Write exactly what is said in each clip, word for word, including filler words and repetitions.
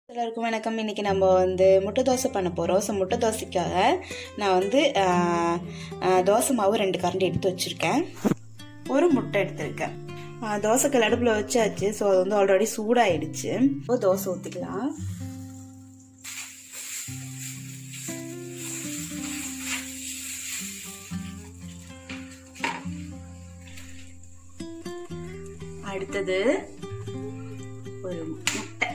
எல்லாருக்கும் வணக்கம். இன்னைக்கு நம்ம வந்து முட்டை தோசை பண்ண போகிறோம். ஸோ முட்டை தோசைக்காக நான் வந்து தோசை மாவு ரெண்டு கரண்டி எடுத்து வச்சுருக்கேன். ஒரு முட்டை எடுத்துருக்கேன். தோசைக்கல் அடுப்பில் வச்சாச்சு. ஸோ அது வந்து ஆல்ரெடி சூடாயிடுச்சு. இப்போ தோசை ஊற்றிக்கலாம். அடுத்தது ஒரு முட்டை,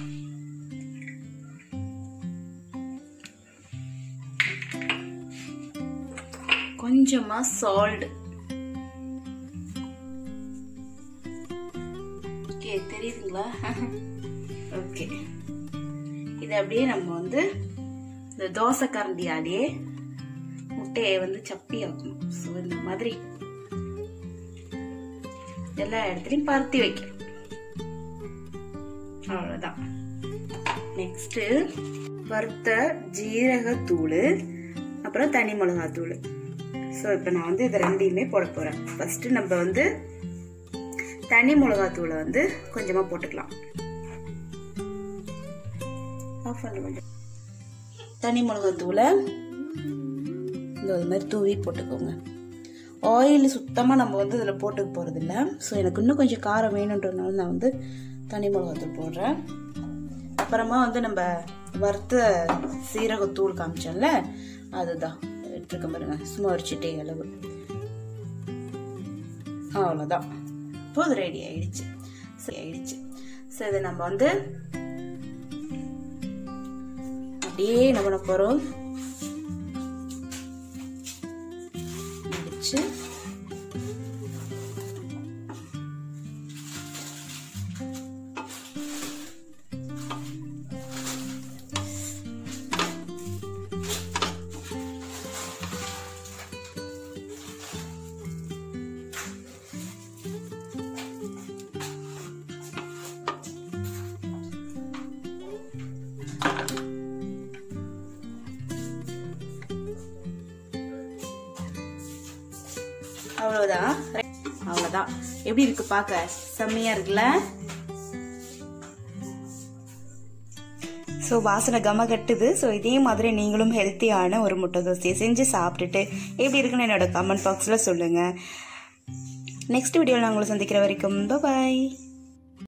கொஞ்சமா சால்ட். ஓகே, தெரியுதுங்களா? ஓகே, இது அப்படியே நம்ம வந்து இந்த தோசை கரண்டியாலேயே முட்டையை வந்து சப்பி ஆக்கணும். ஸோ இந்த மாதிரி எல்லா இடத்துலையும் பருத்தி வைக்கணும். அவ்வளோதான். நெக்ஸ்ட்டு வறுத்த ஜீரகத்தூள், அப்புறம் தனி மிளகாத்தூள். ஸோ இப்போ நான் வந்து இது ரெண்டையுமே போட போகிறேன். ஃபஸ்ட்டு நம்ம வந்து தனி மிளகாத்தூளை வந்து கொஞ்சமாக போட்டுக்கலாம். ஆஃப் பண்ண கொஞ்சம் தனி மிளகாத்தூளை இந்த மாதிரி தூவி போட்டுக்கோங்க. ஆயில் சுத்தமாக நம்ம வந்து இதில் போட்டுக்க போகிறதில்ல. ஸோ எனக்கு இன்னும் கொஞ்சம் காரம் வேணுன்றதுனால நான் வந்து தனி மிளகாத்தூள் போடுறேன். அப்புறமா வந்து நம்ம வறுத்த சீரகத்தூள் காமிச்சோம்ல, அதுதான் எடுத்துருக்க பாருங்க. சும்மா ஒரு சிட்டை அளவு. அவ்வளோதான். இப்போ அது ரெடி ஆயிடுச்சு. சரி ஆயிடுச்சு. ஸோ இதை நம்ம வந்து அப்படியே என்ன பண்ண போகிறோம், முடிச்சு அவ்வளோதான். அவ்வளோதான். எப்படி இருக்கு பார்க்க? செம்மையா இருக்குல்ல? ஸோ வாசனை கம கட்டுது. ஸோ இதே மாதிரி நீங்களும் ஹெல்த்தியான ஒரு முட்டை தோசையை செஞ்சு சாப்பிட்டுட்டு எப்படி இருக்குன்னு என்னோட கமெண்ட் பாக்ஸில் சொல்லுங்கள். நெக்ஸ்ட் வீடியோவில் நான் உங்களை சந்திக்கிற வரைக்கும் பாய்.